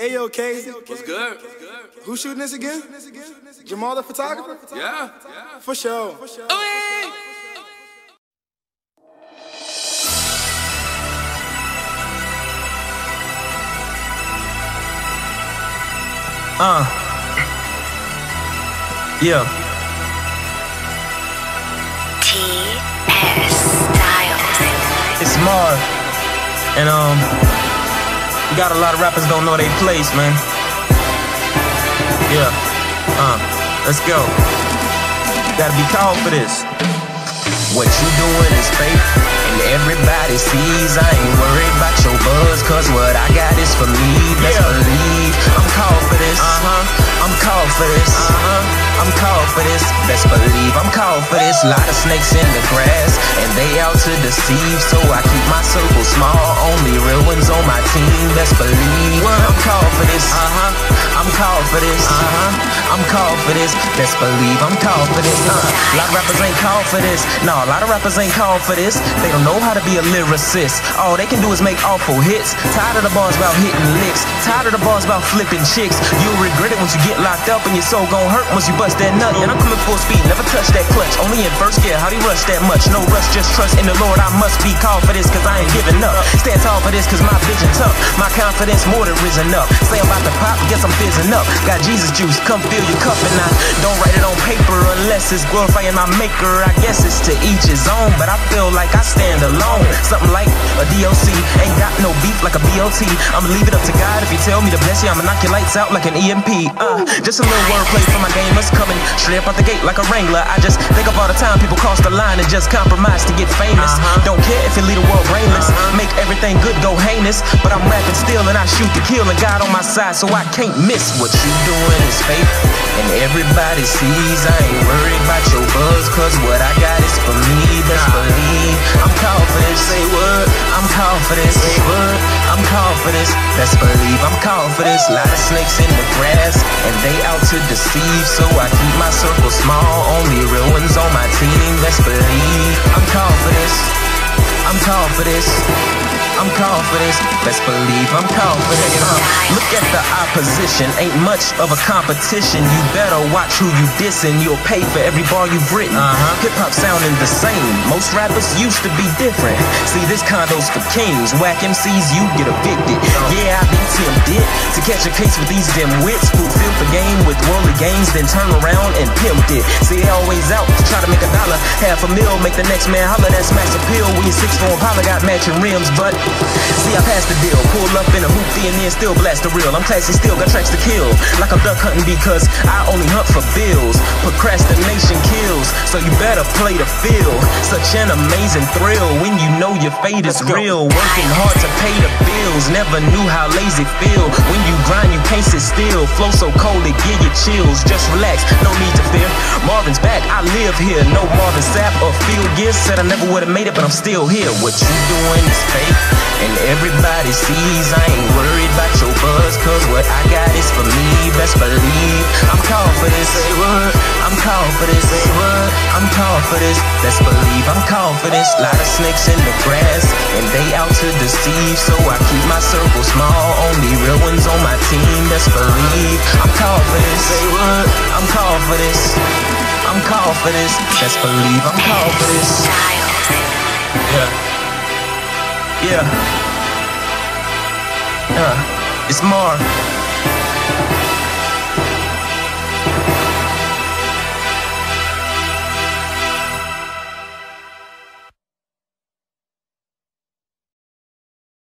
Hey, yo, Casey. What's good? Who's shooting this again? Jamal the photographer? Yeah. For sure. Yeah. It's Marv, and we got a lot of rappers don't know their place, man. Yeah. Let's go. Gotta be called for this. What you doing is fake, and everybody sees. I ain't worried about your buzz, cause what I got is for me. Best believe I'm called for this. I'm called for this. I'm called for this. Best believe I'm called for this. Lot of snakes in the grass, and they out to deceive. So I keep my circle small, only real ones on my team. Best believe I'm called for this. I'm called for this. I'm called for this. Best believe I'm called for this. A lot of rappers ain't called for this. No, a lot of rappers ain't called for this. They don't know how to be a lyricist. All they can do is make awful hits. Tired of the bars about hitting licks. Tired of the bars about flipping chicks. You'll regret it once you get locked up, and your soul gon' hurt once you bust that nut. And I'm coming full speed, never touch that clutch. Only in first gear, how'd he rush that much? No rush, just trust in the Lord. I must be called for this, cause I ain't giving up. Stand tall for this, cause my vision tough. My confidence more than risen up. Say I'm about to pop, guess I'm fizzing up. Got Jesus juice, come fill your cup, and I don't write it on paper unless it's glorifying my maker. I guess it's to each his own, but I feel like I stand alone. Something like a DOC, ain't got no beef like a BOT. I'ma leave it up to God. If you tell me to bless you, I'ma knock your lights out like an EMP. Just a little wordplay for my gamers, coming straight up out the gate like a Wrangler. I just think of all the time people cross the line and just compromise to get famous. Don't care if you lead the world brainless, make everything good go heinous. But I'm rapping still and I shoot to kill, and God on my side, so I can't miss. What you doing is fake, and everybody sees. I ain't worried about your buzz, cause what I got is for me. Best believe I'm called for this. Say what? I'm called for this. Say what? I'm called for this. Best believe I'm called for this. Lot of snakes in the grass, and they out to deceive. So I keep my circle small, only real ones on my team. Best believe I'm called for this. I'm called for this. I'm called for this. Best believe I'm called for this. Look at the opposition, ain't much of a competition. You better watch who you dissing. You'll pay for every bar you've written. Hip-hop sounding the same. Most rappers used to be different. See, this condo's for kings. Whack MCs, you get evicted. Yeah, I be tempted to catch a case with these dim wits who fill the game with worldly gains, then turn around and pimp it. See, they always out to try to make $1, half a mil, make the next man holler. That's max appeal. When you're 6'4" Impala got matching rims, but see, I passed the deal. Pull up in a hoopty and then still blast the reel. I'm classy, still got tracks to kill. Like I'm duck hunting because I only hunt for bills. Procrastination kills, so you better play the field. Such an amazing thrill when you know your fate is real. Working hard to pay the bills. Never knew how lazy feel. When you grind, you can't sit still. Flow so cold it give you chills. Just relax, no need to fear. Marvin's back, I live here. No Marvin Sapp or Field Gear. Said I never would've made it, but I'm still here. What you doing is fake, and everybody sees. I ain't worried about your buzz, cause what I got is for me. Best believe I'm called for this. Say what? I'm called for this. Say what? I'm called for this. Best believe I'm called for this. Lot of snakes in the grass, and they out to deceive. So I keep my circle small, only real ones on my team. Best believe I'm called for this. Say what? I'm called for this. I'm called for this. Best believe I'm called for this. Yeah. It's Marv.